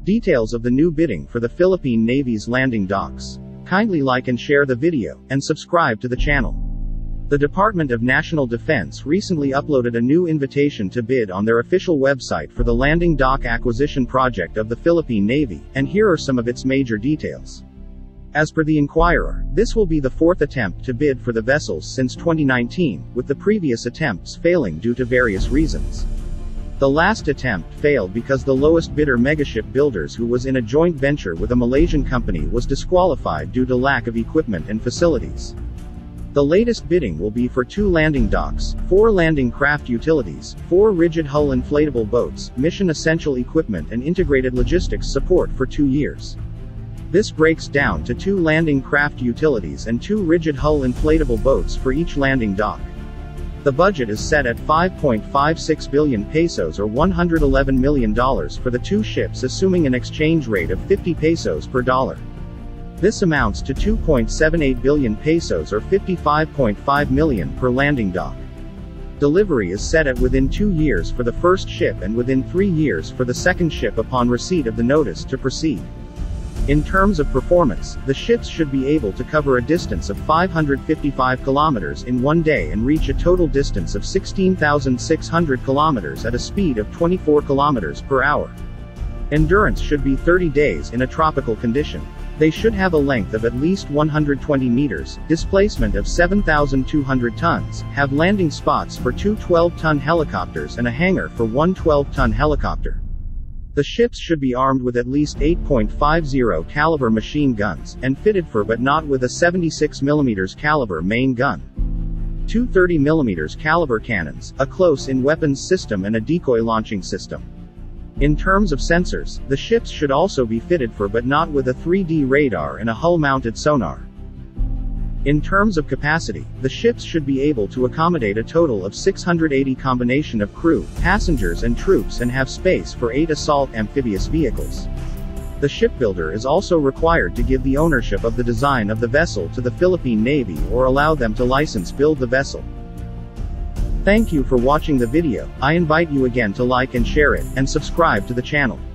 Details of the new bidding for the Philippine Navy's landing docks. Kindly like and share the video, and subscribe to the channel. The Department of National Defense recently uploaded a new invitation to bid on their official website for the landing dock acquisition project of the Philippine Navy, and here are some of its major details. As per the Inquirer, this will be the fourth attempt to bid for the vessels since 2019, with the previous attempts failing due to various reasons. The last attempt failed because the lowest bidder Megaship Builders, who was in a joint venture with a Malaysian company, was disqualified due to lack of equipment and facilities. The latest bidding will be for 2 landing docks, 4 landing craft utilities, 4 rigid hull inflatable boats, mission essential equipment and integrated logistics support for 2 years. This breaks down to 2 landing craft utilities and 2 rigid hull inflatable boats for each landing dock. The budget is set at 5.56 billion pesos or $111 million for the 2 ships, assuming an exchange rate of 50 pesos per dollar. This amounts to 2.78 billion pesos or $55.5 million per landing dock. Delivery is set at within 2 years for the first ship and within 3 years for the second ship upon receipt of the notice to proceed. In terms of performance, the ships should be able to cover a distance of 555 kilometers in 1 day and reach a total distance of 16,600 kilometers at a speed of 24 kilometers per hour. Endurance should be 30 days in a tropical condition. They should have a length of at least 120 meters, displacement of 7,200 tons, have landing spots for 2 12-ton helicopters and a hangar for 1 12-ton helicopter. The ships should be armed with at least 8.50 caliber machine guns, and fitted for but not with a 76 mm caliber main gun. 2 30 mm caliber cannons, a close-in weapons system and a decoy launching system. In terms of sensors, the ships should also be fitted for but not with a 3D radar and a hull-mounted sonar. In terms of capacity, the ships should be able to accommodate a total of 680 combination of crew, passengers and troops and have space for 8 assault amphibious vehicles. The shipbuilder is also required to give the ownership of the design of the vessel to the Philippine Navy or allow them to license build the vessel. Thank you for watching the video. I invite you again to like and share it, and subscribe to the channel.